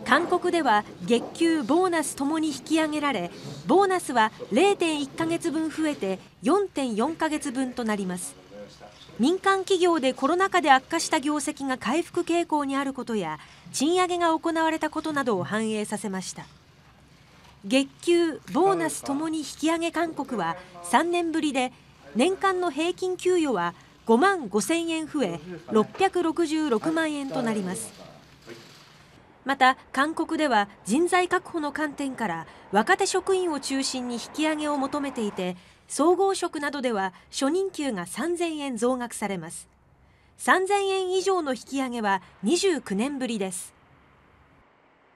韓国では月給、ボーナスともに引き上げられ、ボーナスは 0.1 ヶ月分増えて 4.4 ヶ月分となります。民間企業でコロナ禍で悪化した業績が回復傾向にあることや、賃上げが行われたことなどを反映させました。月給、ボーナスともに引き上げ勧告は3年ぶりで、年間の平均給与は5万5000円増え666万円となります。また韓国では人材確保の観点から若手職員を中心に引き上げを求めていて、総合職などでは初任給が3000円増額されます。3000円以上の引き上げは29年ぶりです。